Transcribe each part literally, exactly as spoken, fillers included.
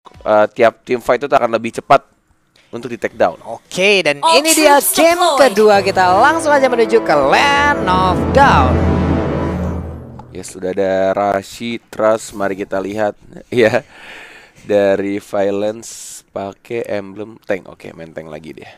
uh, tiap tim fight itu akan lebih cepat untuk di take down. Oke, dan oh, ini dia game kedua. Kita langsung aja menuju ke Land of Dawn. Ya, sudah ada Rashi, Trust, mari kita lihat ya. Dari Violence pakai emblem tank. Oke, main tank lagi dia.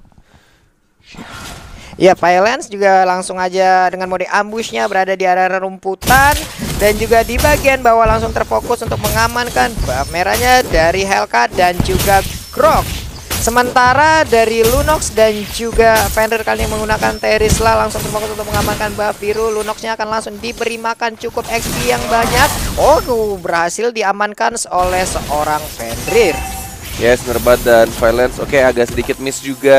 Ya, Violence juga langsung aja dengan mode ambushnya berada di area rumputan. Dan juga di bagian bawah langsung terfokus untuk mengamankan buff merahnya dari Hellcat dan juga Grok. Sementara dari Lunox dan juga Fenrir kali ini menggunakan Terisla langsung terfokus untuk mengamankan buff biru. Lunoxnya akan langsung diberi makan cukup X P yang banyak. Oh, berhasil diamankan oleh seorang Fenrir. Yes, Nerbat dan Violence. Oke, agak sedikit miss juga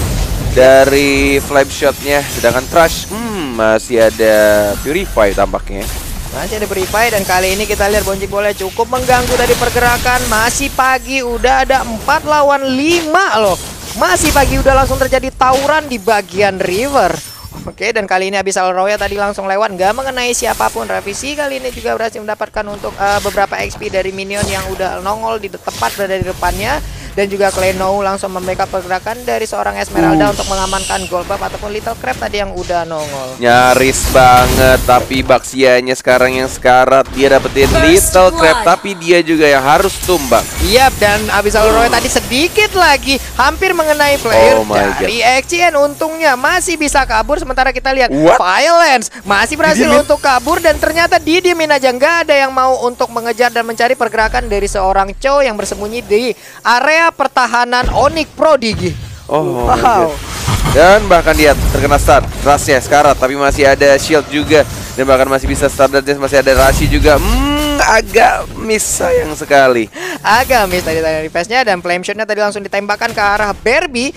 dari flame shotnya. Sedangkan Trash hmm, masih ada Purify tampaknya. Masih ada Purify dan kali ini kita lihat bonceng boleh cukup mengganggu dari pergerakan. Masih pagi udah ada empat lawan lima loh. Masih pagi udah langsung terjadi tawuran di bagian river. Oke, dan kali ini Abyssal Roya tadi langsung lewat, nggak mengenai siapapun. Revisi kali ini juga berhasil mendapatkan untuk uh, beberapa X P dari minion yang udah nongol di tepat berada di depannya. Dan juga Kleno langsung membackup pergerakan dari seorang Esmeralda uh. untuk mengamankan gold buff ataupun Little Crab tadi yang udah nongol. Nyaris banget, tapi Baxianya sekarang yang sekarat. Dia dapetin First Little Crab, tapi dia juga yang harus tumbang. Iya, yep, dan Abyssal Roya tadi sedikit lagi hampir mengenai player oh dari X C N. Untungnya masih bisa kabur. Sementara kita lihat What? Violence masih berhasil Didimin. untuk kabur. Dan ternyata didiemin aja, nggak ada yang mau untuk mengejar dan mencari pergerakan dari seorang Chow yang bersembunyi di area pertahanan Onyx Prodigy. Oh, wow. Dan bahkan dia terkena stun, Rasya sekarat, tapi masih ada shield juga. Dan bahkan masih bisa stun dan masih ada Rashi juga. Hmm, agak miss sayang sekali. Agak miss tadi tadi repassnya dan flame shotnya tadi langsung ditembakkan ke arah Barbie.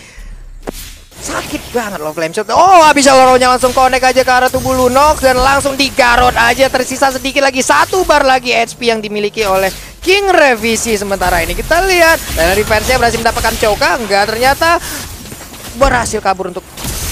Sakit banget loh flame shot. Oh, Abyssal Roya langsung connect aja ke arah tubuh Lunox dan langsung digarot aja. Tersisa sedikit lagi, satu bar lagi H P yang dimiliki oleh King Revisi. Sementara ini kita lihat dan defense-nya berhasil mendapatkan Choka. Enggak, ternyata berhasil kabur untuk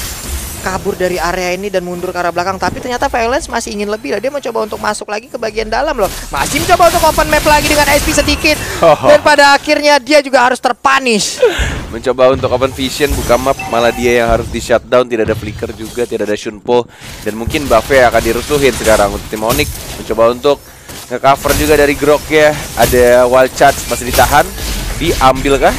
kabur dari area ini dan mundur ke arah belakang. Tapi ternyata Violence masih ingin lebih lah. Dia mencoba untuk masuk lagi ke bagian dalam loh. Masih mencoba untuk open map lagi dengan H P sedikit. Dan pada akhirnya dia juga harus terpunish. Mencoba untuk open vision, buka map, malah dia yang harus di shutdown. Tidak ada flicker juga, tidak ada Shunpo. Dan mungkin buff-nya akan dirusuhin sekarang untuk tim Onyx. Mencoba untuk nge-cover juga dari Grok ya. Ada wild charge masih ditahan. Diambil kah?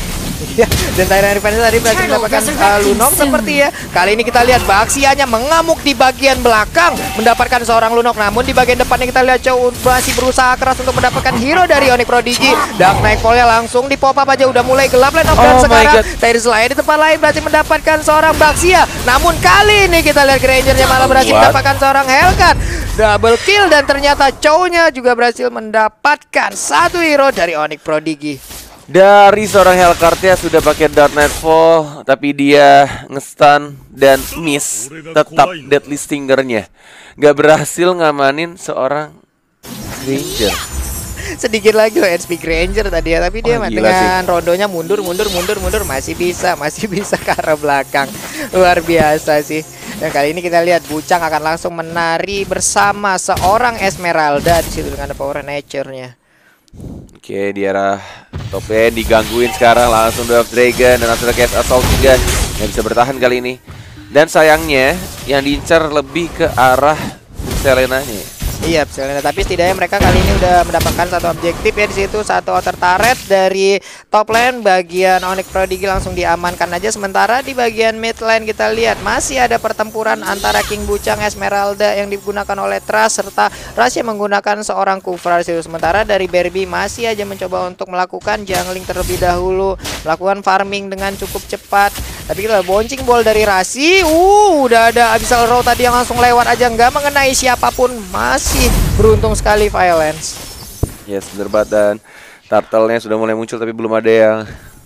Dan Tyrant Revenge tadi berhasil mendapatkan uh, Lunox seperti ya. Kali ini kita lihat Baxianya mengamuk di bagian belakang, mendapatkan seorang Lunox. Namun di bagian depannya kita lihat Chow masih berusaha keras untuk mendapatkan hero dari Onyx Prodigy. Dark Nightfall-nya langsung di pop up aja, udah mulai gelap Land of Dawn. Oh sekarang Tyrese lain di tempat lain berhasil mendapatkan seorang Baxia. Namun kali ini kita lihat Granger-nya malah berhasil What? mendapatkan seorang Hellcat. Double kill dan ternyata Chow-nya juga berhasil mendapatkan satu hero dari Onyx Prodigy. Dari seorang Hellcat-nya sudah pakai Dark Nightfall, tapi dia nge-stun dan miss tetap Deadly Stinger-nya. Gak berhasil ngamanin seorang Granger. Sedikit lagi loh H P Granger tadi ya, tapi dia oh, dengan sih. rondonya mundur, mundur, mundur, mundur masih bisa, masih bisa ke arah belakang. Luar biasa sih. Dan kali ini kita lihat Bucang akan langsung menari bersama seorang Esmeralda di situ dengan power nature-nya. Oke, di arah top lane digangguin sekarang langsung Dwarf Dragon dan langsung Cast Assault juga yang bisa bertahan kali ini. Dan sayangnya yang diincar lebih ke arah Selena-nya. Iya, Selena. Tapi setidaknya mereka kali ini udah mendapatkan satu objektif ya di situ, satu outer turret dari top lane. Bagian Onyx Prodigy langsung diamankan aja. Sementara di bagian mid lane kita lihat masih ada pertempuran antara King Bucang Esmeralda yang digunakan oleh Trust serta Rush yang menggunakan seorang Kufra. Sementara dari Barbie masih aja mencoba untuk melakukan jungling terlebih dahulu, melakukan farming dengan cukup cepat. Tapi kita boncing ball dari Rasi. Uh, udah ada Abyssal Row tadi yang langsung lewat aja, nggak mengenai siapapun. Masih beruntung sekali Violence. Yes, bener banget. Dan turtle-nya sudah mulai muncul tapi belum ada yang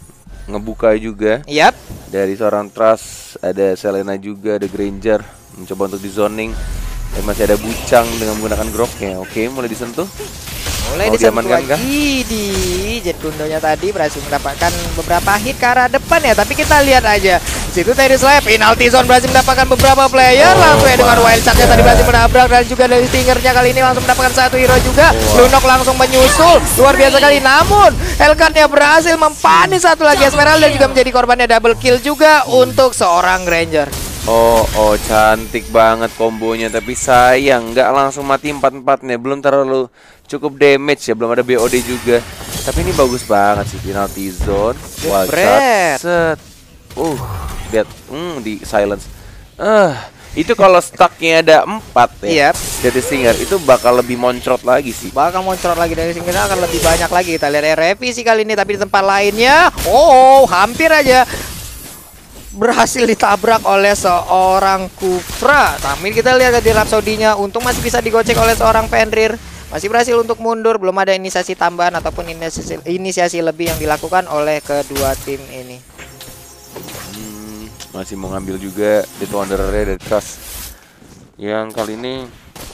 ngebuka juga. Yap. Dari seorang Trust, ada Selena juga, ada Granger mencoba untuk di zoning. Dan masih ada Bucang dengan menggunakan Groknya. Oke, mulai disentuh. Mulai disentuh lagi kan? Di Jet Gundonya tadi berhasil mendapatkan beberapa hit ke arah depan ya. Tapi kita lihat aja situ tadi slap, penalty zone berhasil mendapatkan beberapa player. Oh, langsung ya dengan wild shotnya tadi berhasil God. menabrak, dan juga dari stingernya kali ini langsung mendapatkan satu hero juga. Oh, Lunok langsung menyusul, luar biasa kali. Namun Hellcatnya berhasil mempanis satu lagi Esmeralda dan juga menjadi korbannya double kill juga untuk seorang Granger. Oh, oh, cantik banget kombonya, tapi sayang nggak langsung mati empat-empatnya. Belum terlalu cukup damage ya, belum ada B O D juga. Tapi ini bagus banget sih, penalty zone, wild shot, set. Uh, lihat, hmm, di silence. Ah, uh, itu kalau stucknya ada empat ya, Yep. jadi Stinger itu bakal lebih moncrot lagi sih. Bakal moncrot lagi dari Stinger, akan lebih banyak lagi. Kita lihat ya, revisi kali ini, tapi di tempat lainnya, oh, hampir aja berhasil ditabrak oleh seorang Kufra. Tapi kita lihat di Rhapsody-nya, untung masih bisa digocek oleh seorang Fenrir. Masih berhasil untuk mundur, belum ada inisiasi tambahan ataupun inisiasi, inisiasi lebih yang dilakukan oleh kedua tim ini. Hmm, masih mau ngambil juga Death Wanderer-nya dari Trust, yang kali ini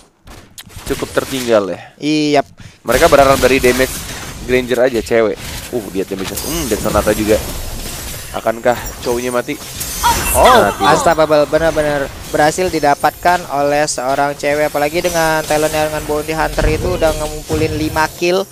cukup tertinggal ya. Iya. Mereka berharap dari damage Granger aja, cewek. Uh, dia damage. Hmm, dan Sonata juga. Akankah cowoknya mati? Oh, Mati. unstoppable, benar-benar berhasil didapatkan oleh seorang cewek. Apalagi dengan talentnya dengan Bounty Hunter itu udah ngumpulin lima kill.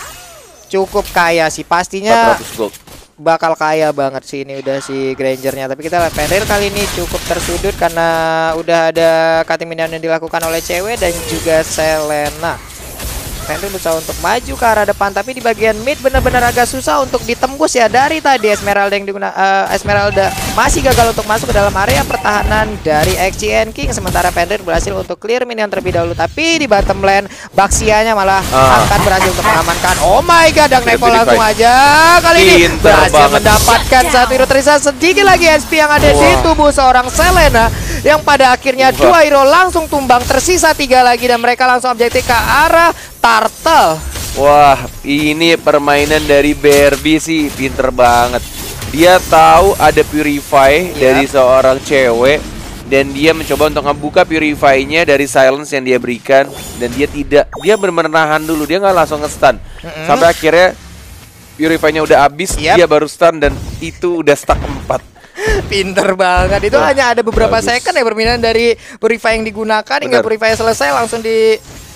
Cukup kaya sih, pastinya empat ratus gold. bakal kaya banget sih ini udah si Grangernya. Tapi kita lihat Fenrir kali ini cukup tersudut karena udah ada cutting minion yang dilakukan oleh cewek dan juga Selena. Fenrir berusaha untuk maju ke arah depan, tapi di bagian mid benar-benar agak susah untuk ditembus ya. Dari tadi Esmeralda yang diguna, uh, Esmeralda masih gagal untuk masuk ke dalam area pertahanan dari X C N King. Sementara Fenrir berhasil untuk clear minion terlebih dahulu, tapi di bottom lane Baxianya malah ah. akan berhasil untuk mengamankan. Oh my god, Dang Nevo Tidak langsung aja kali ini Pinter berhasil banget. mendapatkan satu hero tersisa. Sedikit lagi S P yang ada di Wah. tubuh seorang Selena, yang pada akhirnya Wah. dua hero langsung tumbang, tersisa tiga lagi dan mereka langsung objektif ke arah Turtle. Wah, ini permainan dari B R B sih pinter banget. Dia tahu ada purify Yap. dari seorang cewek, dan dia mencoba untuk ngebuka purify-nya dari silence yang dia berikan, dan dia tidak, dia benar-benar nahan dulu, dia nggak langsung nge-stun. Mm-mm. Sampai akhirnya purify-nya udah habis, Yap. dia baru stun dan itu udah stuck empat. Pinter banget. Itu Wah, hanya ada beberapa bagus. second ya permainan dari purify yang digunakan. Hingga Benar. purify selesai langsung di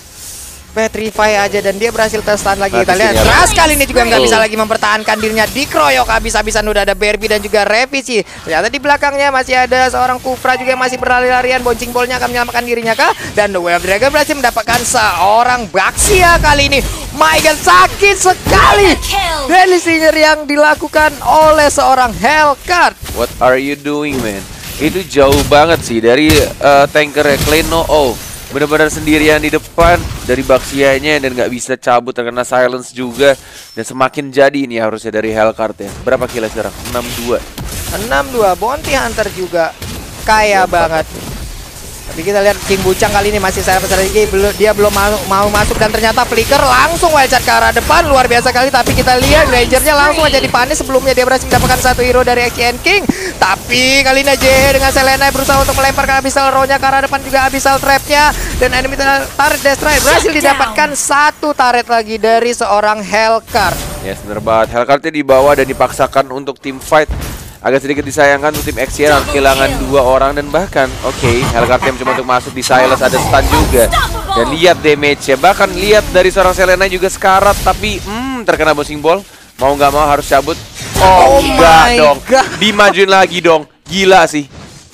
petrify aja dan dia berhasil terstun lagi. Nah, Kita di lihat sini ada. Ras kali ini juga nggak Betul. bisa lagi mempertahankan dirinya, dikeroyok habis-habisan. Udah ada Barbie dan juga revisi. Ternyata di belakangnya masih ada seorang Kufra juga yang masih berlari-larian. Boncing ballnya akan menyelamatkan dirinya kah? Dan The Way of Dragon berhasil mendapatkan seorang Baxia kali ini. My god, sakit sekali Daily Stinger yang dilakukan oleh seorang Hellcat. What are you doing, man? Itu jauh banget sih dari uh, tankernya Kleno. Oh, benar-benar sendirian di depan dari Baxianya dan nggak bisa cabut, terkena silence juga. Dan semakin jadi ini harusnya dari Hellcat ya. Berapa kill sekarang? enam dua. enam dua. Bounty Hunter juga kaya banget. Tapi kita lihat King Bucang kali ini masih saya lagi, belum, dia belum mau, mau masuk dan ternyata Flicker langsung wildcard ke arah depan, luar biasa kali. Tapi kita lihat Rangernya langsung aja dipanis. Sebelumnya dia berhasil mendapatkan satu hero dari X C N King, tapi kali ini J dengan Selena berusaha untuk melempar ke Abyssal Row-nya ke arah depan, juga Abyssal Trap-nya dan enemy turret destroy. Berhasil didapatkan satu turret lagi dari seorang Hellcat. Yes, bener banget. Hellcat-nya dibawa dan dipaksakan untuk tim fight. Agak sedikit disayangkan untuk tim X C N harus kehilangan dua orang, dan bahkan oke, okay, Hellcat-nya mencoba untuk masuk di silence, ada stun juga. Dan lihat damage-nya, bahkan lihat dari seorang Selena juga sekarat, tapi hmm, terkena bouncing ball. Mau nggak mau harus cabut. Oh, Oh enggak my dong. God. Dimajuin lagi dong. Gila sih.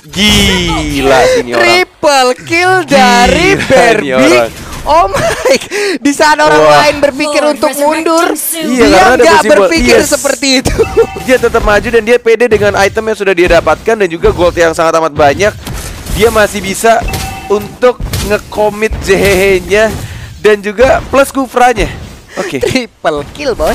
Gila sih ini orang. Triple kill dari Gila Barbie. nih orang. Oh my, di saat orang Wah. lain berpikir untuk mundur, Iya, dia karena ada nggak possible- berpikir yes. seperti itu. Dia tetap maju dan dia pede dengan item yang sudah dia dapatkan dan juga gold yang sangat amat banyak. Dia masih bisa untuk nge-commit J H H-nya dan juga plus Kufranya. Oke. Triple kill, bos.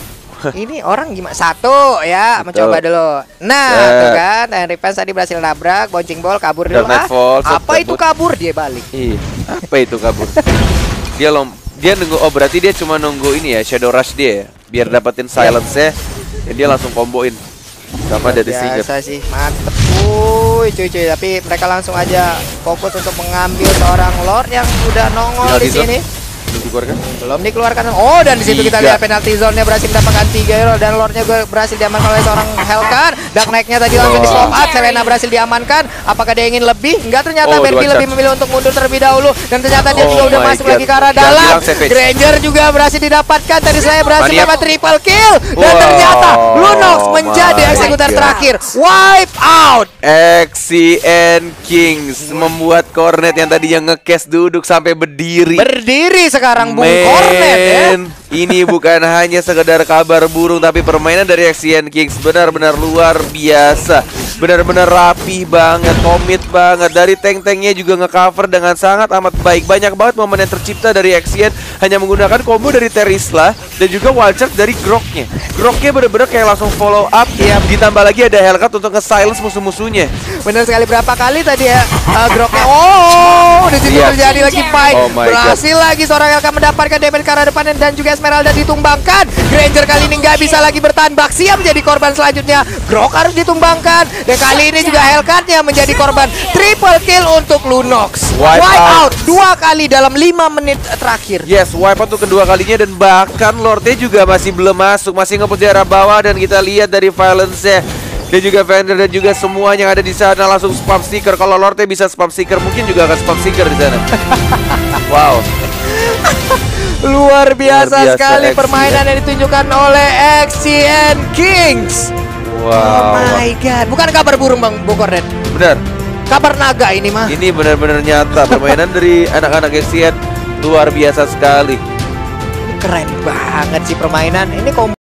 Ini orang gimana? Satu ya, Betul. mencoba dulu. Nah, Set. tuh kan, Henry Pence tadi berhasil nabrak, bouncing ball, kabur dulu. Dark Ah, Nightfall, set apa itu cabut. kabur? Dia balik. Iya. Apa itu kabur? Dia lom dia nunggu, oh berarti dia cuma nunggu ini ya, Shadow Rush dia ya, biar dapetin silence-nya dan dia langsung komboin sama dari Stinger. Biasa sih, mantep. Wuih, cuy cuy, tapi mereka langsung aja fokus untuk mengambil seorang Lord yang udah nongol Tinggal di di zone. sini. Belum dikeluarkan. Belum dikeluarkan. Oh, dan di situ kita Tiga. lihat penalti zone-nya berhasil mendapatkan tiga hero dan Lord-nya juga berhasil diamankan oleh seorang Helkan. Dark Knight-nya tadi langsung Wow. di pop up. Selena berhasil diamankan. Apakah dia ingin lebih? Enggak, ternyata Oh, Berbi dua lebih charge. memilih untuk mundur terlebih dahulu dan ternyata dia Oh juga udah my masuk God. lagi ke arah Jangan dalam. bilang savage. Granger juga berhasil didapatkan. Tadi saya berhasil Maniak. dapat triple kill dan Wow. ternyata Lunox menjadi my eksekutor God. terakhir. Wipe out. X C N Kings membuat Cornet yang tadinya nge-cast duduk sampai berdiri. Berdiri sekarang Bung Men, Cornet ya. ini bukan hanya sekedar kabar burung, tapi permainan dari X C N Kings benar-benar luar biasa. Benar-benar rapih banget, komit banget. Dari tank-tanknya juga nge-cover dengan sangat amat baik. Banyak banget momen yang tercipta dari X C N hanya menggunakan combo dari Terisla dan juga wild charge dari Groknya. Groknya benar-benar kayak langsung follow up. Iya. Ditambah lagi ada Hellcat untuk nge-silence musuh-musuhnya. Benar sekali, berapa kali tadi ya uh, Groknya. Oh, di situ Iya. terjadi lagi fight. Oh my Berhasil lagi seorang yang akan mendapatkan damage ke arah depan dan juga Esmeralda ditumbangkan. Granger kali ini nggak bisa lagi bertahan. Baxia menjadi korban selanjutnya. Grok harus ditumbangkan. Dan kali ini juga Hellcat-nya menjadi korban. Triple kill untuk Lunox. Wipe Wipe out. out dua kali dalam lima menit terakhir. Yes, wipe out untuk kedua kalinya dan bahkan Lorde juga masih belum masuk, masih nge-push di arah bawah dan kita lihat dari violence-nya dan juga Vander dan juga semua yang ada di sana langsung spam sticker. Kalau Lorde bisa spam sticker, mungkin juga akan spam sticker di sana. Wow. Luar biasa, Luar biasa sekali X C N. permainan yang ditunjukkan oleh X C N Kings. Wow. Oh my god, bukan kabar burung Bang Bokornet. Benar. Kabar naga ini mah. Ini benar-benar nyata permainan dari anak-anak X C N luar biasa sekali. Keren banget sih permainan. Ini kom